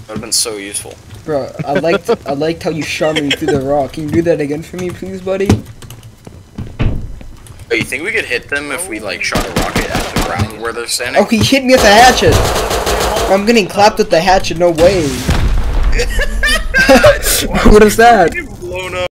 That would've been so useful. Bro, I liked how you shot me through the rock. Can you do that again for me, please, buddy? Oh, you think we could hit them if we like shot a rocket at the ground where they're standing? Oh, he hit me with the hatchet. I'm getting clapped with the hatchet. No way. What is that? Blown up.